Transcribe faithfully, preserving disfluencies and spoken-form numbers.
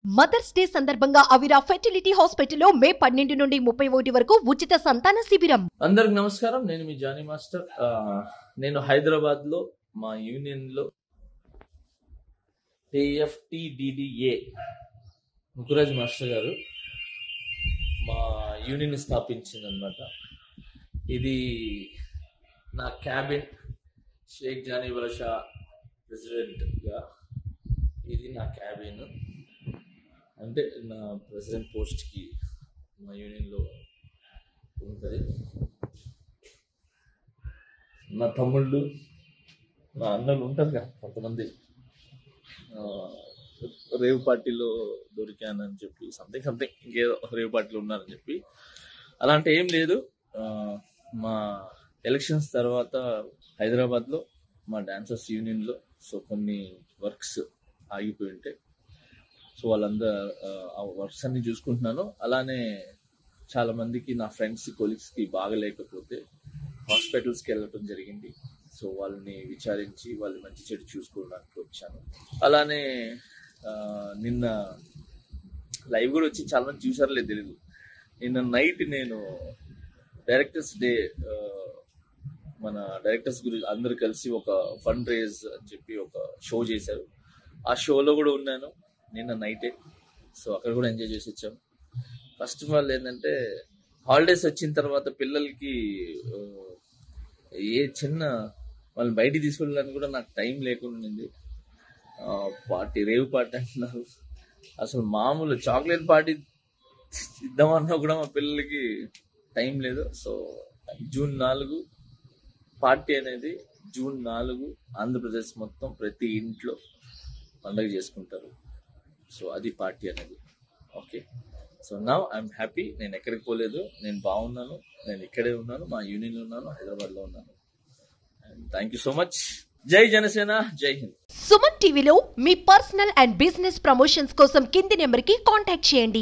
Mothers day సందర్భంగా అవిరా fertility హాస్పిటల్లో మే పన్నెండు నుండి ముప్పై ఒకటి వరకు ఉచిత సంతాన శిబిరం. అందరికి నమస్కారం. నేను మీ జానీ మాస్టర్. నేను హైదరాబాద్ లో మా యూనియన్ లో ఏఎఫ్టిడిడిఏ ముకురాజ్ మాస్టర్ గారు మా యూనియన్ స్థాపించింది అనమాట. ఇది నా క్యాబిన్, షేక్ జానీ బాషా ప్రెసిడెంట్గా ఇది నా క్యాబిన్. అంటే నా ప్రెసిడెంట్ పోస్ట్కి మా యూనియన్లో ఉంటుంది. నా తమ్ముళ్ళు, నా అన్నలు ఉంటారు కదా కొంతమంది, రేవ్ పార్టీలో దొరికానని చెప్పి సంథింగ్ సంథింగ్ ఇంకేదో రేవ్ పార్టీలో ఉన్నారని చెప్పి అలాంటి ఏం లేదు. మా ఎలక్షన్స్ తర్వాత హైదరాబాద్లో మా డాన్సర్స్ యూనియన్లో సో కొన్ని వర్క్స్ ఆగిపోయి ఉంటాయి. సో వాళ్ళందరూ ఆ వర్క్స్ అన్ని చూసుకుంటున్నాను. అలానే చాలా మందికి నా ఫ్రెండ్స్ కొలీగ్స్కి బాగలేకపోతే హాస్పిటల్స్కి వెళ్ళటం జరిగింది. సో వాళ్ళని విచారించి వాళ్ళు మంచి చెడు చూసుకోవడానికి వచ్చాను. అలానే నిన్న లైవ్ కూడా వచ్చి చాలా మంది చూసారో లేదు తెలీదు. నిన్న నైట్ నేను డైరెక్టర్స్ డే, మన డైరెక్టర్స్ గురించి అందరు కలిసి ఒక ఫండ్ రేజ్ అని చెప్పి ఒక షో చేశారు. ఆ షోలో కూడా ఉన్నాను నిన్న నైటే. సో అక్కడ కూడా ఎంజాయ్ చేసి వచ్చాం. ఫస్ట్ ఆఫ్ ఆల్ ఏంటంటే హాలిడేస్ వచ్చిన తర్వాత పిల్లలకి ఏ చిన్న వాళ్ళని బయటికి తీసుకెళ్ళడానికి కూడా నాకు టైం లేకుండా ఉంది. పార్టీ, రేవ్ పార్టీ అంటున్నారు. అసలు మామూలు చాక్లెట్ పార్టీ ఇద్దామన్నా కూడా మా పిల్లలకి టైం లేదు. సో జూన్ నాలుగు పార్టీ అనేది, జూన్ నాలుగు ఆంధ్రప్రదేశ్ మొత్తం ప్రతి ఇంట్లో పండుగ చేసుకుంటారు. సో అది పార్టీ అనేది. Okay, so now I'm happy. నేను ఎక్కడికి పోలేదు, నేను బాగున్నాను, నేను ఇక్కడే ఉన్నాను, మా యూనియన్లో ఉన్నాను, హైదరాబాద్లో ఉన్నాను. And thank you so much. జై జనసేన, జై హింద్. సుమన్ టీవీలో మీ పర్సనల్ అండ్ బిజినెస్ ప్రమోషన్స్ కోసం కింది నెంబర్కి కాంటాక్ట్ చేయండి.